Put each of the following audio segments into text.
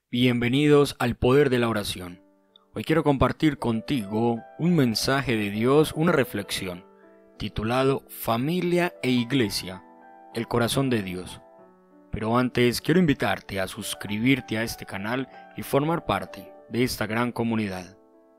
Bienvenidos al Poder de la Oración. Hoy quiero compartir contigo un mensaje de Dios, una reflexión, titulado Familia e Iglesia, el corazón de Dios. Pero antes quiero invitarte a suscribirte a este canal y formar parte de esta gran comunidad.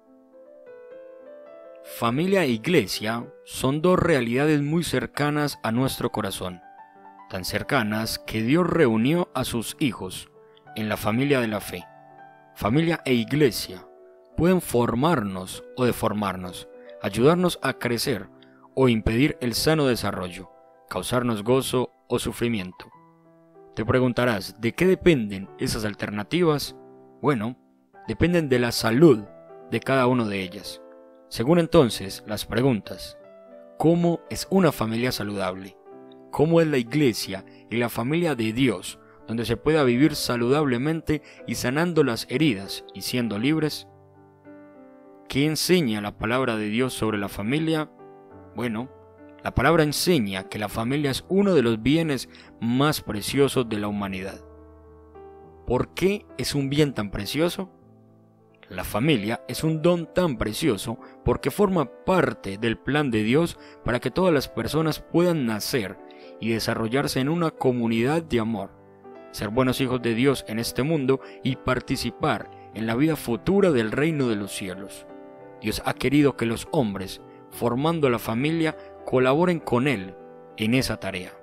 Familia e iglesia son dos realidades muy cercanas a nuestro corazón, tan cercanas que Dios reunió a sus hijos en la familia de la fe. Familia e iglesia pueden formarnos o deformarnos, ayudarnos a crecer o impedir el sano desarrollo, causarnos gozo o sufrimiento. Te preguntarás, ¿de qué dependen esas alternativas? Bueno, dependen de la salud de cada una de ellas. Según entonces las preguntas, ¿cómo es una familia saludable? ¿Cómo es la iglesia y la familia de Dios, donde se pueda vivir saludablemente y sanando las heridas y siendo libres? ¿Qué enseña la palabra de Dios sobre la familia? Bueno, la palabra enseña que la familia es uno de los bienes más preciosos de la humanidad. ¿Por qué es un bien tan precioso? La familia es un don tan precioso porque forma parte del plan de Dios para que todas las personas puedan nacer y desarrollarse en una comunidad de amor, ser buenos hijos de Dios en este mundo y participar en la vida futura del reino de los cielos. Dios ha querido que los hombres, formando la familia, colaboren con Él en esa tarea.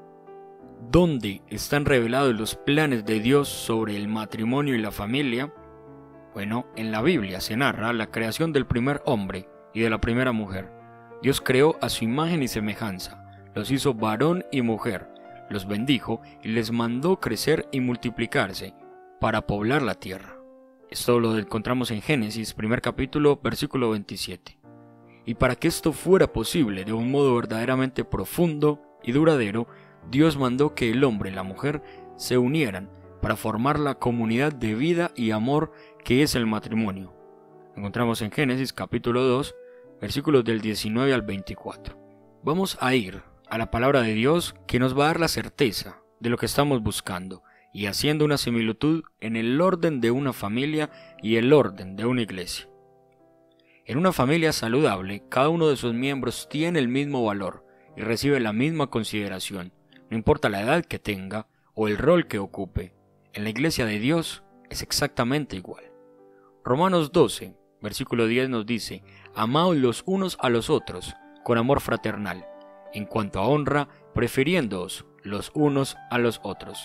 ¿Dónde están revelados los planes de Dios sobre el matrimonio y la familia? Bueno, en la Biblia se narra la creación del primer hombre y de la primera mujer. Dios creó a su imagen y semejanza, los hizo varón y mujer, los bendijo y les mandó crecer y multiplicarse para poblar la tierra. Esto lo encontramos en Génesis, primer capítulo, versículo 27. Y para que esto fuera posible de un modo verdaderamente profundo y duradero, Dios mandó que el hombre y la mujer se unieran para formar la comunidad de vida y amor que es el matrimonio. Encontramos en Génesis capítulo 2, versículos del 19 al 24. Vamos a ir a la palabra de Dios que nos va a dar la certeza de lo que estamos buscando y haciendo una similitud en el orden de una familia y el orden de una iglesia. En una familia saludable, cada uno de sus miembros tiene el mismo valor y recibe la misma consideración, no importa la edad que tenga o el rol que ocupe. En la iglesia de Dios es exactamente igual. Romanos 12, versículo 10 nos dice, amaos los unos a los otros con amor fraternal, en cuanto a honra, prefiriéndoos los unos a los otros.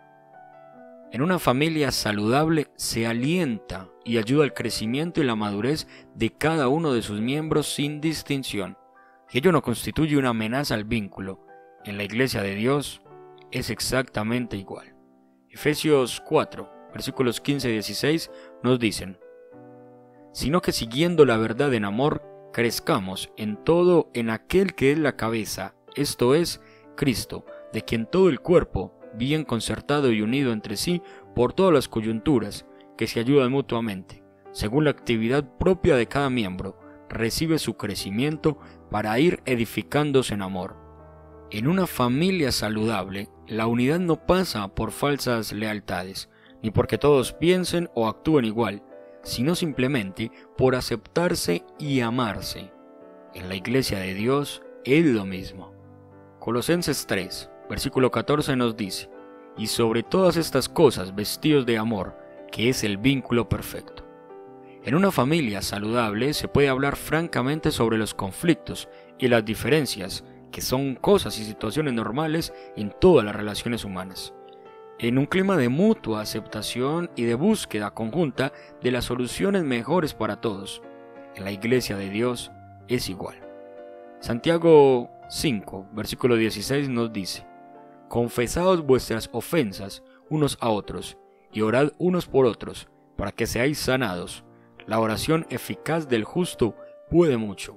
En una familia saludable se alienta y ayuda al crecimiento y la madurez de cada uno de sus miembros sin distinción. Y ello no constituye una amenaza al vínculo. En la iglesia de Dios es exactamente igual. Efesios 4, versículos 15 y 16 nos dicen, sino que siguiendo la verdad en amor, crezcamos en todo en aquel que es la cabeza, esto es, Cristo, de quien todo el cuerpo, bien concertado y unido entre sí por todas las coyunturas, que se ayudan mutuamente, según la actividad propia de cada miembro, recibe su crecimiento para ir edificándose en amor. En una familia saludable, la unidad no pasa por falsas lealtades, ni porque todos piensen o actúen igual, sino simplemente por aceptarse y amarse. En la iglesia de Dios es lo mismo. Colosenses 3, versículo 14 nos dice, y sobre todas estas cosas vestidos de amor, que es el vínculo perfecto. En una familia saludable se puede hablar francamente sobre los conflictos y las diferencias, que son cosas y situaciones normales en todas las relaciones humanas, en un clima de mutua aceptación y de búsqueda conjunta de las soluciones mejores para todos. En la iglesia de Dios es igual. Santiago 5, versículo 16 nos dice, confesaos vuestras ofensas unos a otros, y orad unos por otros, para que seáis sanados. La oración eficaz del justo puede mucho.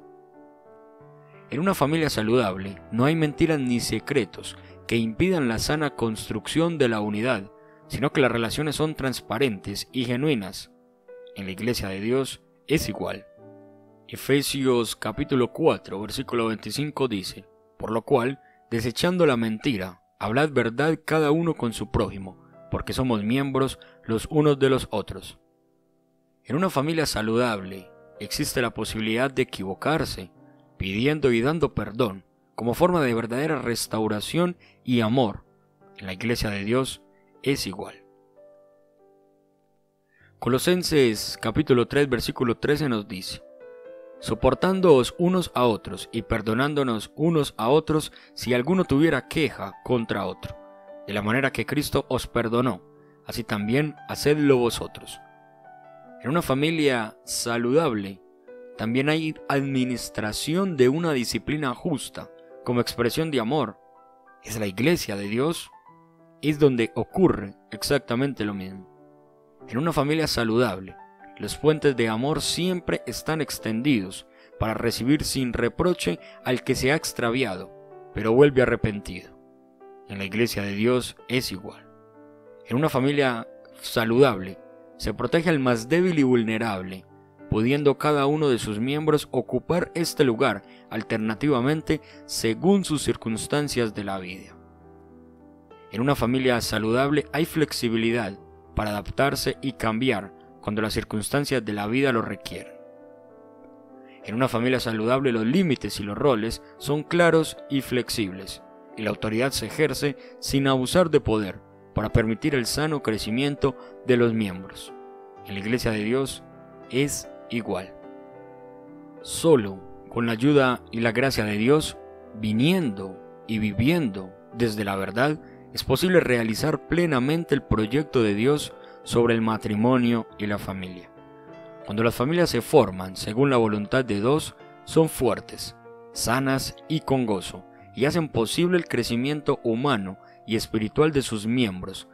En una familia saludable no hay mentiras ni secretos que impidan la sana construcción de la unidad, sino que las relaciones son transparentes y genuinas. En la iglesia de Dios es igual. Efesios capítulo 4, versículo 25 dice, por lo cual, desechando la mentira, hablad verdad cada uno con su prójimo, porque somos miembros los unos de los otros. En una familia saludable existe la posibilidad de equivocarse, pidiendo y dando perdón, como forma de verdadera restauración y amor. En la Iglesia de Dios es igual. Colosenses capítulo 3 versículo 13 nos dice: soportándoos unos a otros y perdonándonos unos a otros si alguno tuviera queja contra otro, de la manera que Cristo os perdonó, así también hacedlo vosotros. En una familia saludable también hay administración de una disciplina justa como expresión de amor. Es la Iglesia de Dios, es donde ocurre exactamente lo mismo. En una familia saludable, los puentes de amor siempre están extendidos para recibir sin reproche al que se ha extraviado, pero vuelve arrepentido. En la Iglesia de Dios es igual. En una familia saludable, se protege al más débil y vulnerable, pudiendo cada uno de sus miembros ocupar este lugar alternativamente según sus circunstancias de la vida. En una familia saludable hay flexibilidad para adaptarse y cambiar cuando las circunstancias de la vida lo requieren. En una familia saludable los límites y los roles son claros y flexibles, y la autoridad se ejerce sin abusar de poder para permitir el sano crecimiento de los miembros. En la Iglesia de Dios es igual. Solo con la ayuda y la gracia de Dios, viniendo y viviendo desde la verdad, es posible realizar plenamente el proyecto de Dios sobre el matrimonio y la familia. Cuando las familias se forman según la voluntad de Dios, son fuertes, sanas y con gozo, y hacen posible el crecimiento humano y espiritual de sus miembros,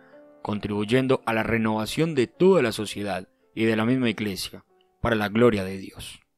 contribuyendo a la renovación de toda la sociedad y de la misma Iglesia, para la gloria de Dios.